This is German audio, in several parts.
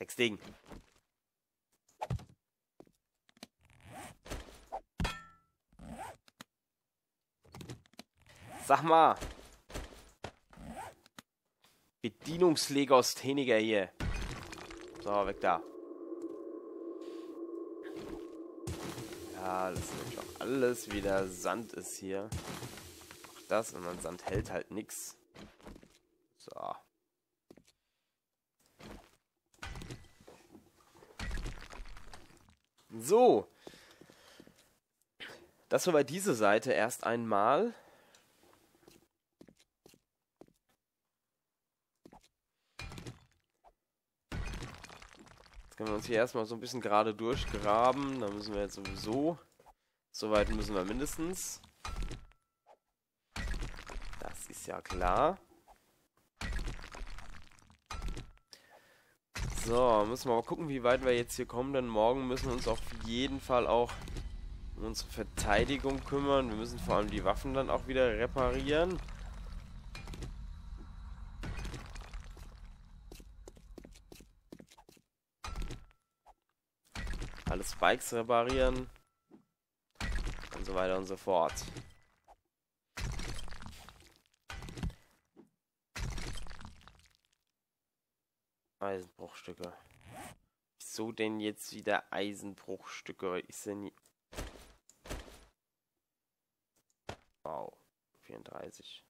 Drecksding. Sag mal. Bedienungslegastheniker hier. So, weg da. Ja, das ist nämlich auch alles wieder Sand ist hier. Auch das, und dann Sand hält halt nix. So. So. Das war bei dieser Seite erst einmal. Jetzt können wir uns hier erstmal so ein bisschen gerade durchgraben. Da müssen wir jetzt sowieso. So weit müssen wir mindestens. Das ist ja klar. So, müssen wir mal gucken, wie weit wir jetzt hier kommen, denn morgen müssen wir uns auf jeden Fall auch um unsere Verteidigung kümmern. Wir müssen vor allem die Waffen dann auch wieder reparieren. Alle Spikes reparieren. Und so weiter und so fort. Eisenbruchstücke. Wieso denn jetzt wieder Eisenbruchstücke? Ist denn... Wow. 34.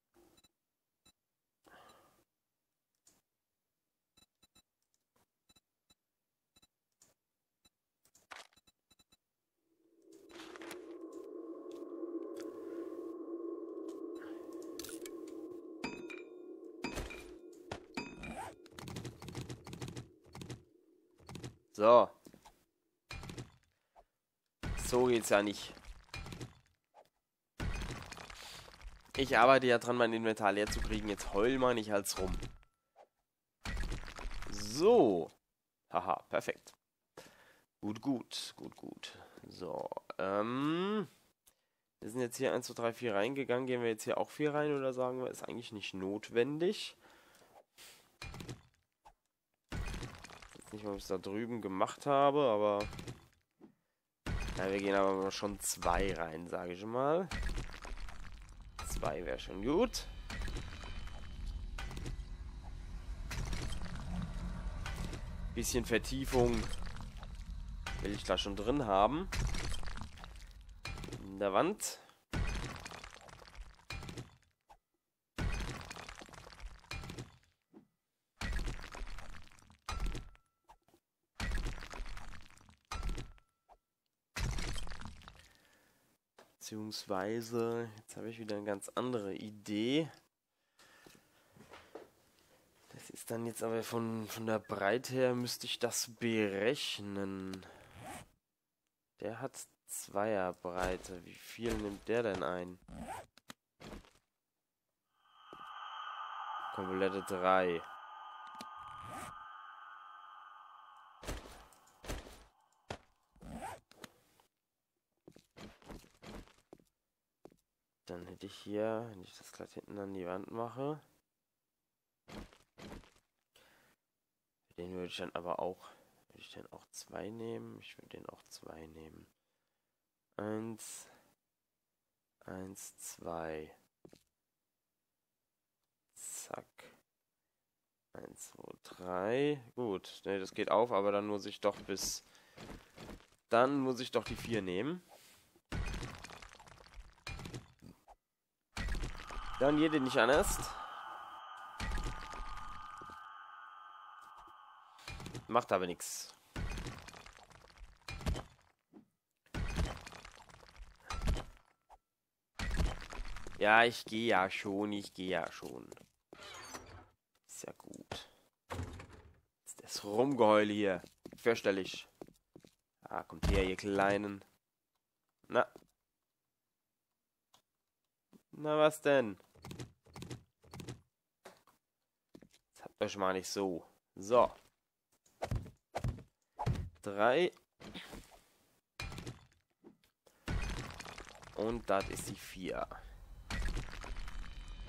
So. So geht's ja nicht. Ich arbeite ja dran, mein Inventar leer zu kriegen. Jetzt heul mal nicht als rum. So. Haha, perfekt. Gut, gut, gut, gut. So, wir sind jetzt hier 1, 2, 3, 4 reingegangen. Gehen wir jetzt hier auch 4 rein oder sagen wir, ist eigentlich nicht notwendig? Nicht mal, ob ich es da drüben gemacht habe, aber... Ja, wir gehen aber schon 2 rein, sage ich mal. 2 wäre schon gut. Bisschen Vertiefung will ich da schon drin haben. In der Wand. Beziehungsweise, jetzt habe ich wieder eine ganz andere Idee. Das ist dann jetzt aber von der Breite her, müsste ich das berechnen. Der hat 2er Breite. Wie viel nimmt der denn ein? Komplette 3. Dann hätte ich hier, wenn ich das gleich hinten an die Wand mache, den würde ich dann aber auch, würde ich den auch 2 nehmen? Ich würde den auch 2 nehmen. 1, 1, 2. Zack. 1, 2, 3. Gut, ne, das geht auf, aber dann muss ich doch die 4 nehmen. Dann jede nicht anders. Macht aber nichts. Ja, ich gehe ja schon. Ist ja gut. Ist das Rumgeheul hier. Fürchterlich. Ah, kommt her, ihr Kleinen. Na. Na, was denn? Jetzt habt euch mal nicht so. So. 3. Und das ist die 4.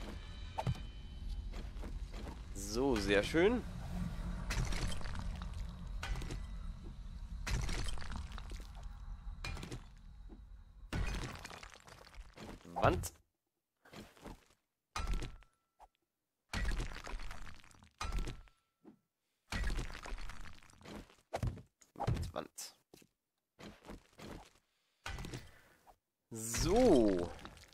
So, sehr schön. Wand. Wand. So.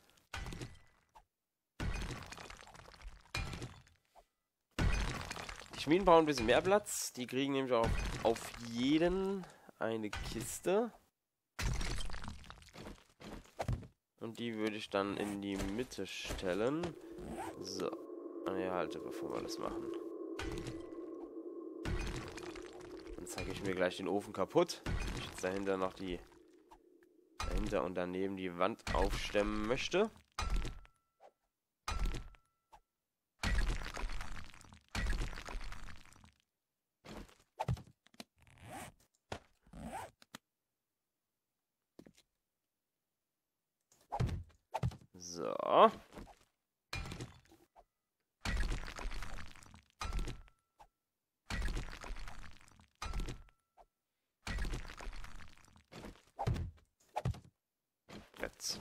Die Schmieden brauchen ein bisschen mehr Platz. Die kriegen nämlich auch auf jeden eine Kiste. Und die würde ich dann in die Mitte stellen. So. Ne, halte, bevor wir das machen. Dann zeige ich mir gleich den Ofen kaputt. Ich jetzt dahinter noch die... dahinter und daneben die Wand aufstemmen möchte. So. Jetzt.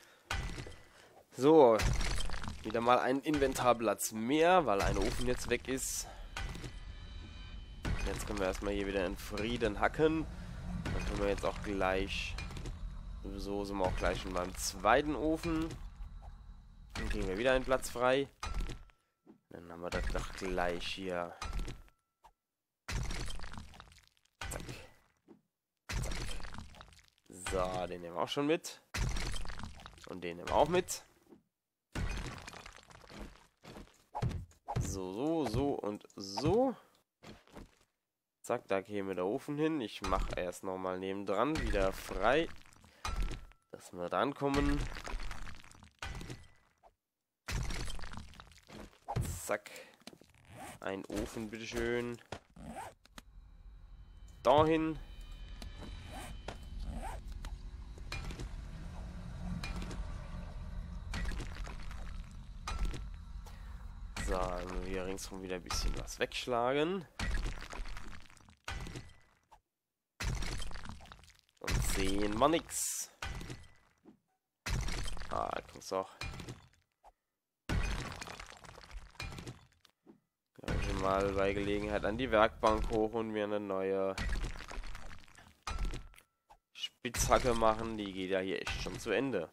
So. Wieder mal ein Inventarplatz mehr, weil ein Ofen jetzt weg ist. Jetzt können wir erstmal hier wieder in Frieden hacken. Dann können wir jetzt auch gleich... So sind wir auch gleich schon beim zweiten Ofen. Dann kriegen wir wieder einen Platz frei. Dann haben wir das doch gleich hier. Zack. Zack. So, den nehmen wir auch schon mit. Und den nehmen wir auch mit. So und so. Zack, da käme der Ofen hin. Ich mache erst nochmal nebendran wieder frei, dass wir rankommen. Zack. Ein Ofen, bitteschön. Dahin. So, hier ringsrum wieder ein bisschen was wegschlagen. Und sehen wir nix. Ah, kommt's auch. Kann ich mal bei Gelegenheit an die Werkbank hoch und mir eine neue Spitzhacke machen. Die geht ja hier echt schon zu Ende.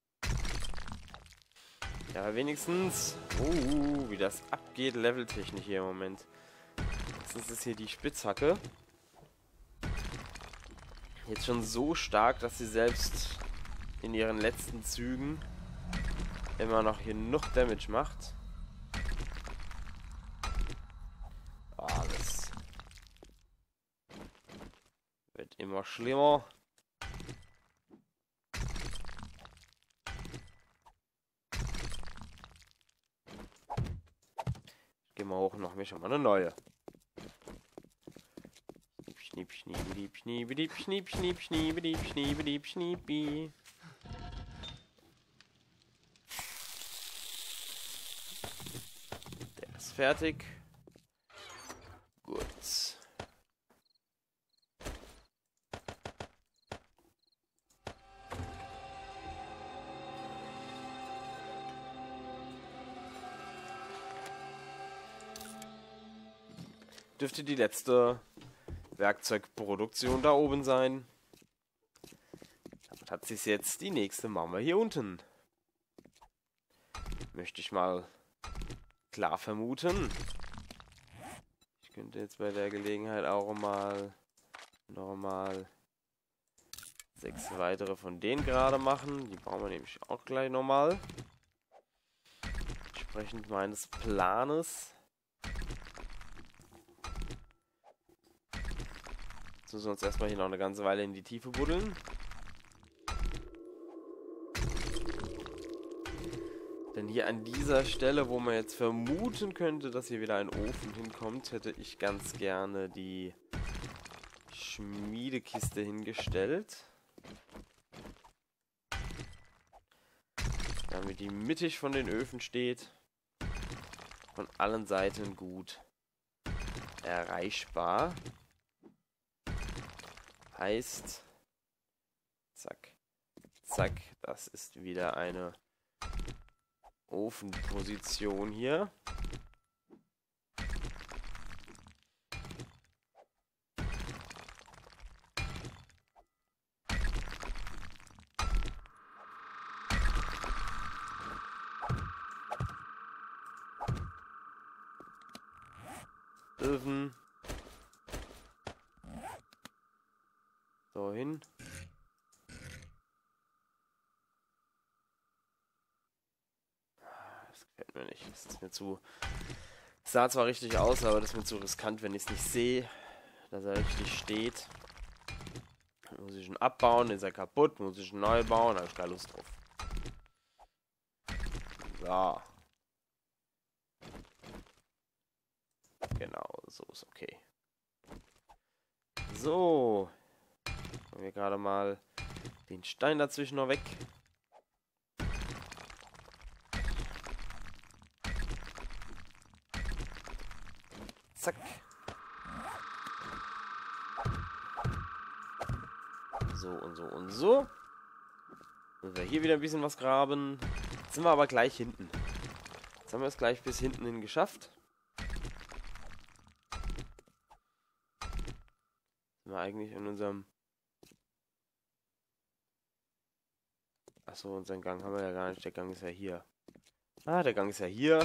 Ja, wenigstens... wie das abgeht, leveltechnisch hier im Moment. Jetzt ist hier die Spitzhacke. Jetzt schon so stark, dass sie selbst in ihren letzten Zügen immer noch genug Damage macht. Ah, das wird immer schlimmer. Gehen wir hoch und noch mir schon mal eine neue. Schniep, schniep, schniep, schniep, schniep, schniep, schniep, schniep, schniep, schniep. Der ist fertig. Gut. Dürfte die letzte Werkzeugproduktion da oben sein. Damit hat sich jetzt die nächste machen wir hier unten. Möchte ich mal klar vermuten. Ich könnte jetzt bei der Gelegenheit auch mal nochmal 6 weitere von denen gerade machen. Die brauchen wir nämlich auch gleich nochmal. Entsprechend meines Planes. Jetzt müssen wir uns erstmal hier noch eine ganze Weile in die Tiefe buddeln. Denn hier an dieser Stelle, wo man jetzt vermuten könnte, dass hier wieder ein Ofen hinkommt, hätte ich ganz gerne die Schmiedekiste hingestellt. Damit die mittig von den Öfen steht. Von allen Seiten gut erreichbar. Heißt, zack, zack, das ist wieder eine Ofenposition hier. Öfen. So hin. Das gefällt mir nicht. Das ist mir zu... Es sah zwar richtig aus, aber das ist mir zu riskant, wenn ich es nicht sehe, dass er richtig steht. Dann muss ich ihn abbauen, ist er kaputt, muss ich ihn neu bauen, da habe ich keine Lust drauf. So. Genau, so ist okay. So. Machen wir gerade mal den Stein dazwischen noch weg. Zack. So und so und so. Müssen wir hier wieder ein bisschen was graben. Jetzt sind wir aber gleich hinten. Jetzt haben wir es gleich bis hinten hin geschafft. Sind wir eigentlich in unserem... Achso, unseren Gang haben wir ja gar nicht. Der Gang ist ja hier. Ah, der Gang ist ja hier.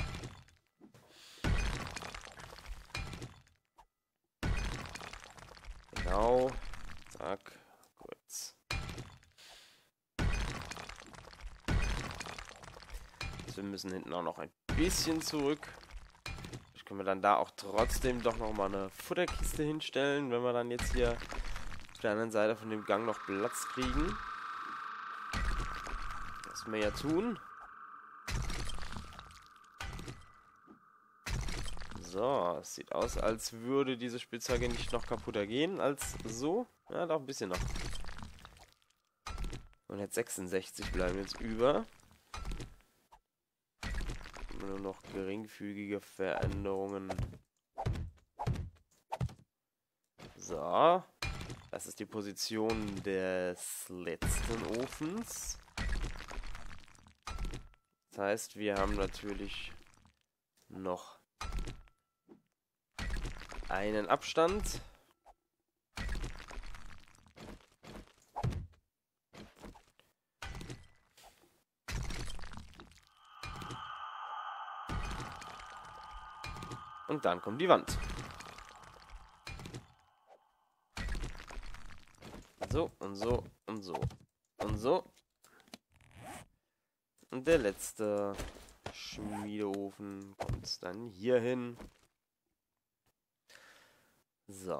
Genau. Zack. Kurz. Wir müssen hinten auch noch ein bisschen zurück. Vielleicht können wir dann da auch trotzdem doch nochmal eine Futterkiste hinstellen, wenn wir dann jetzt hier auf der anderen Seite von dem Gang noch Platz kriegen. Das wir ja tun. So, es sieht aus, als würde diese Spitzhacke nicht noch kaputter gehen als so. Ja, doch ein bisschen noch. Und jetzt 66 bleiben jetzt über. Nur noch geringfügige Veränderungen. So. Das ist die Position des letzten Ofens. Das heißt, wir haben natürlich noch einen Abstand. Und dann kommt die Wand. So und so und so und so. Und der letzte Schmiedeofen kommt dann hier hin. So.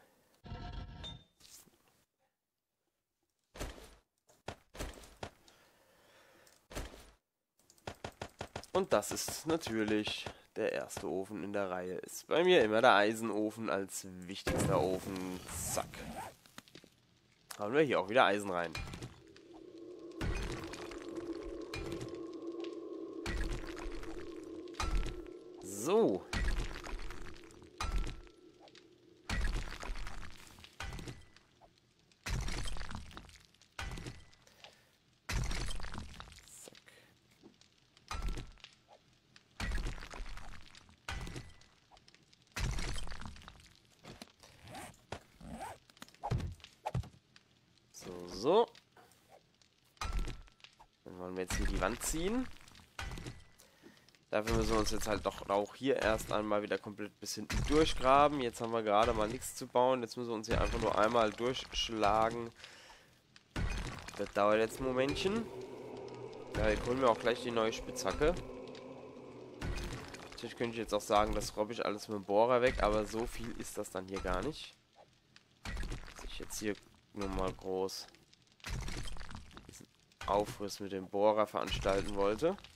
Und das ist natürlich der erste Ofen in der Reihe. Ist bei mir immer der Eisenofen als wichtigster Ofen. Zack. Haben wir hier auch wieder Eisen rein. So. So. Dann wollen wir jetzt hier die Wand ziehen. Dafür müssen wir uns jetzt halt doch auch hier erst einmal wieder komplett bis hinten durchgraben. Jetzt haben wir gerade mal nichts zu bauen. Jetzt müssen wir uns hier einfach nur einmal durchschlagen. Das dauert jetzt ein Momentchen. Ja, hier holen wir auch gleich die neue Spitzhacke. Natürlich könnte ich jetzt auch sagen, das robbe ich alles mit dem Bohrer weg, aber so viel ist das dann hier gar nicht. Dass ich jetzt hier nur mal groß diesen Aufriss mit dem Bohrer veranstalten wollte.